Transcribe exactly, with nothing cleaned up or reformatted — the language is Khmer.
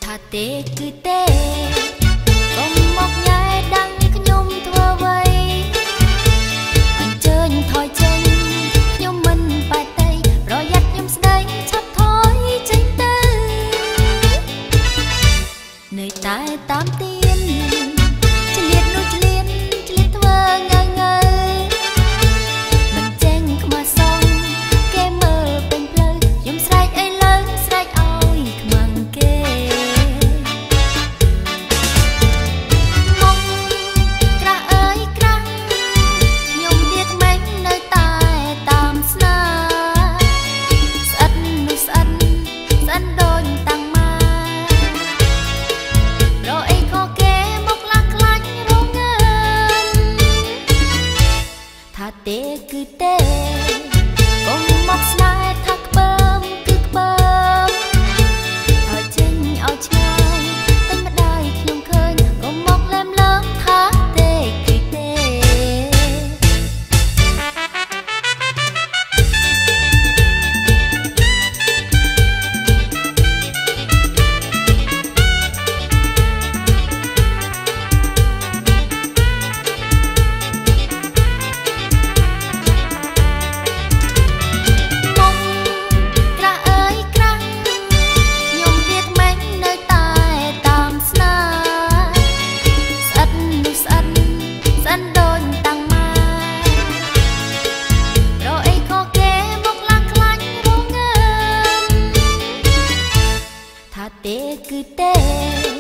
ថាទេគឺទេកុំមកញ៉ែដឹងខ្ញុំធ្វើអ្វីអញ្ជើញថយចេញខ្ញុំមិនបែកទេប្រយ័ត្នខ្ញុំស្ដីឆាប់ថយចេញទៅនៅតែតាមទៀនឆ្លៀតនោះឆ្លៀតឆ្លៀតធ្វើងើងើមិនចេញខ្មៅសងគេមើលពេញផ្លូវខ្ញុំស្រែកអីលើស្រែកឲ្យខ្មាំងគេទេគឺទេកុំមកស្នេហ៍ថាខ្ពើមគឺខ្ពើមហើយចេញឲ្យឆ្ងាយតែម្ដាយខ្ញុំឃើញកុំមកលែមលើមថាទេគឺទេទេគឺទេ